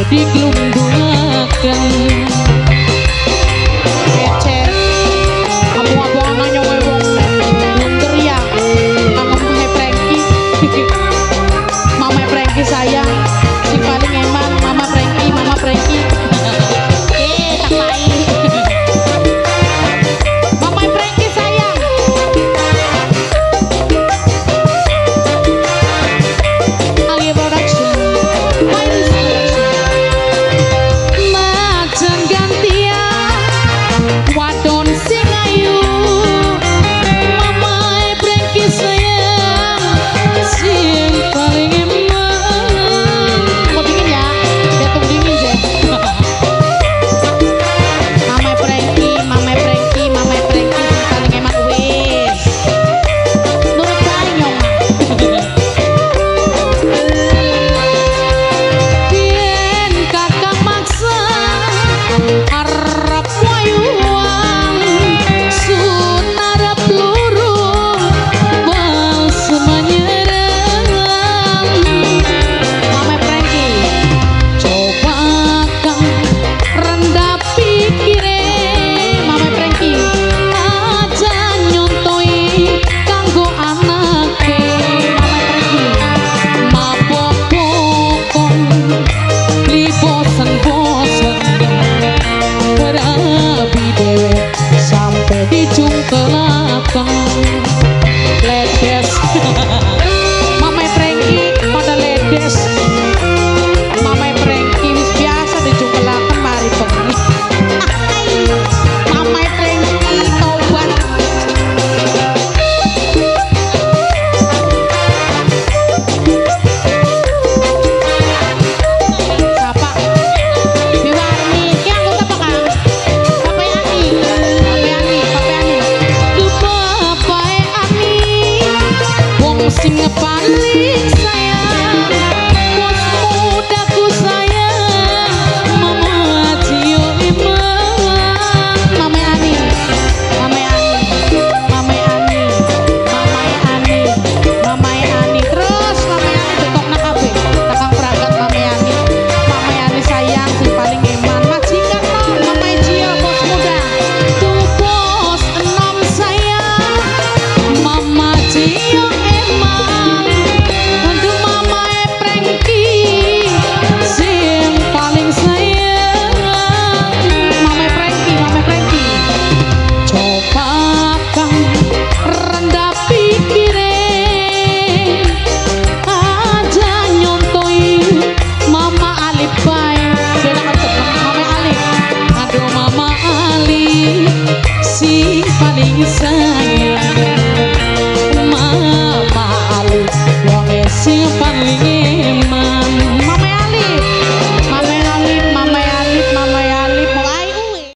diglundungaken kece kamu apa nanya wong blunder ya nang Mama Prengki Mama Prengki sayang sing paling eman Mama Prengki tak main Mama Prengki sayang Ali Production Macan gantian wadon sing ayu Mama Prengki sayang sing paling eman mau dingin ya betung dingin deh Mama Prengki sing paling eman wis nurut bae nyong Bien kakak maksa harap wayuang sun harap peluru bal semenyerang Mama Prengki coba kang rendah pikire Mama Prengki aja nyontoi kanggo anake Mama Prengki mabok pokon li bosen berabi dewe sampai di jungkelakan ledes Mama Prengki pada ledes Mama Prengki wis biasa di jungkelakan mari bengi Mama Prengki tobat Sapa Biwarni ki anggota apa Kang? Pape Ani Duh Pape Ani wong sing paling sayang bos mudaku sayang Mama Cio Iman Mama Ani terus Mama Ani betokna kabeh takang perangkat Mama Ani sayang sing paling eman majikan nom Mama Cio bos muda tuh bos enom sayang Mama Cio eman untuk Mama Prengki sing paling sayang Mama Prengki coba kang rendah pikire aja nyontoi Mama Ali bae beda Mama Ali aduh Mama Ali si paling sayang